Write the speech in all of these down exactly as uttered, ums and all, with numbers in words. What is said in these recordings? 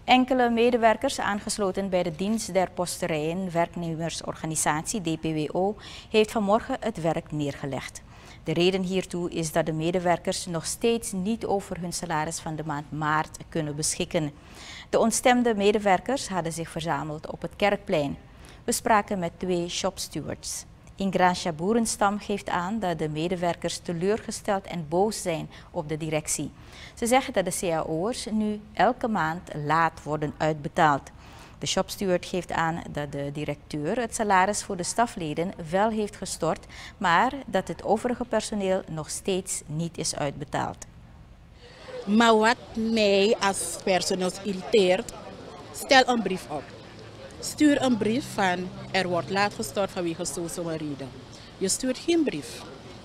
Enkele medewerkers aangesloten bij de dienst der posterijen werknemersorganisatie D P W O heeft vanmorgen het werk neergelegd. De reden hiertoe is dat de medewerkers nog steeds niet over hun salaris van de maand maart kunnen beschikken. De ontstemde medewerkers hadden zich verzameld op het Kerkplein. We spraken met twee shopstewards. Ingracia Boerenstam geeft aan dat de medewerkers teleurgesteld en boos zijn op de directie. Ze zeggen dat de C A O'ers nu elke maand laat worden uitbetaald. De shopsteward geeft aan dat de directeur het salaris voor de stafleden wel heeft gestort, maar dat het overige personeel nog steeds niet is uitbetaald. Maar wat mij als personeel irriteert, stel een brief op. Stuur een brief van er wordt laat gestort vanwege zo'n reden. Je stuurt geen brief.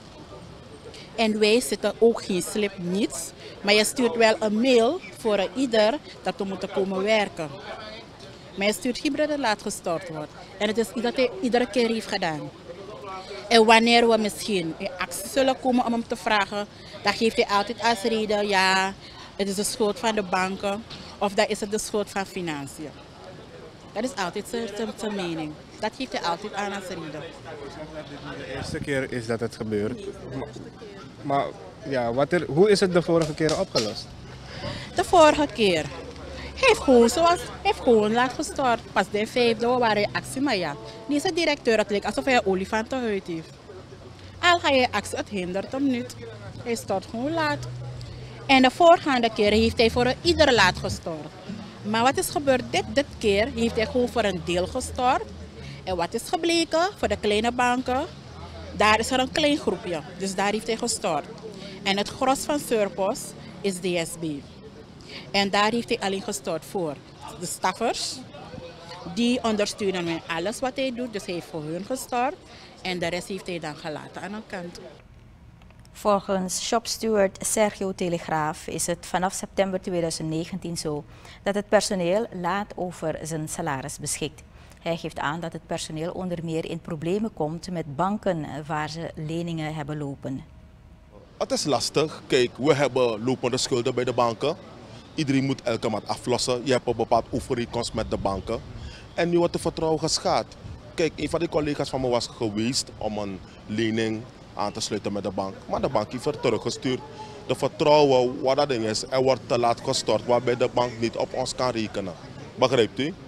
En wij zitten ook geen slip, niets. Maar je stuurt wel een mail voor ieder dat we moeten komen werken. Maar je stuurt geen brief dat laat gestort wordt. En het is dat hij iedere keer heeft gedaan. En wanneer we misschien in actie zullen komen om hem te vragen, dan geeft hij altijd als reden, ja, het is de schuld van de banken of dat is het de schuld van financiën. Dat is altijd zijn mening. Dat geeft hij altijd aan als reden. De eerste keer is dat het gebeurt. Maar ja, wat er, hoe is het de vorige keer opgelost? De vorige keer heeft gewoon zoals, heeft gewoon laat gestort. Pas de vijfde we waren actie, maar ja. Deze directeur, het lijkt alsof hij een olifantenhuid heeft. Al ga je actie, het hindert hem niet. Hij stort gewoon laat. En de voorgaande keer heeft hij voor ieder laat gestort. Maar wat is gebeurd dit, dit keer? Heeft hij gewoon voor een deel gestort. En wat is gebleken? Voor de kleine banken, daar is er een klein groepje. Dus daar heeft hij gestort. En het gros van Surpos is D S B. En daar heeft hij alleen gestort voor de staffers. Die ondersteunen met alles wat hij doet. Dus hij heeft voor hun gestort. En de rest heeft hij dan gelaten aan een kant. Volgens shopsteward Sergio Telegraaf is het vanaf september tweeduizend negentien zo dat het personeel laat over zijn salaris beschikt. Hij geeft aan dat het personeel onder meer in problemen komt met banken waar ze leningen hebben lopen. Het is lastig. Kijk, we hebben lopende schulden bij de banken. Iedereen moet elke maand aflossen. Je hebt een bepaald overeenkomst met de banken. En nu wordt de vertrouwen geschaad. Kijk, een van die collega's van me was geweest om een lening aan te sluiten met de bank. Maar de bank heeft er teruggestuurd. De vertrouwen, wat dat ding is, er wordt te laat gestort, waarbij de bank niet op ons kan rekenen. Begrijpt u?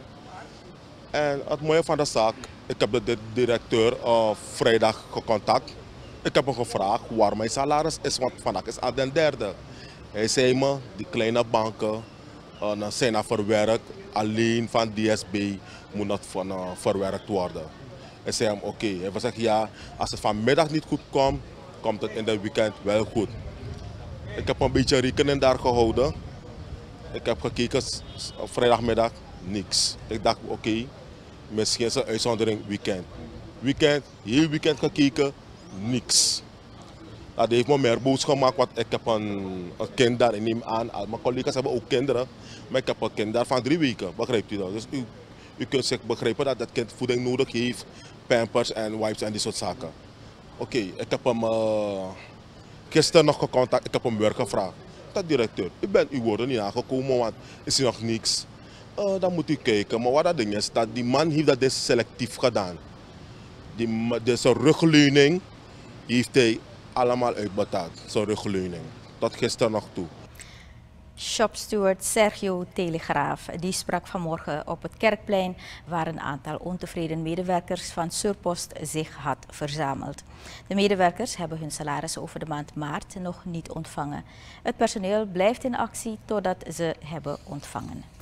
En het mooie van de zaak, ik heb de directeur uh, vrijdag gecontact. Ik heb hem gevraagd waar mijn salaris is, want vandaag is al de derde. Hij zei me, die kleine banken uh, zijn er verwerkt, alleen van D S B moet dat van, uh, verwerkt worden. Ik zei hem oké, okay. Hij zegt ja, als het vanmiddag niet goed komt, komt het in de weekend wel goed. Ik heb een beetje rekening daar gehouden. Ik heb gekeken, vrijdagmiddag niks. Ik dacht oké, okay, misschien is een uitzondering weekend. Weekend, heel weekend gekeken, niks. Dat heeft me meer boos gemaakt, want ik heb een, een kind daar, ik neem aan. Mijn collega's hebben ook kinderen, maar ik heb een kind daar van drie weken, begrijpt u dat? Dus u, u kunt zich begrijpen dat dat kind voeding nodig heeft, pampers en wipes en die soort zaken. Oké, okay, ik heb hem uh, gisteren nog gecontact, ik heb hem werk gevraagd. Dat directeur, u bent uw woorden niet aangekomen, want is er nog niks. Uh, dan moet u kijken, maar wat dat ding is, dat die man heeft dat dus selectief gedaan. Die, dus zijn rugleuning heeft hij allemaal uitbetaald, zijn rugleuning. Tot gisteren nog toe. Shopsteward Sergio Telegraaf die sprak vanmorgen op het Kerkplein waar een aantal ontevreden medewerkers van Surpost zich had verzameld. De medewerkers hebben hun salaris over de maand maart nog niet ontvangen. Het personeel blijft in actie totdat ze hebben ontvangen.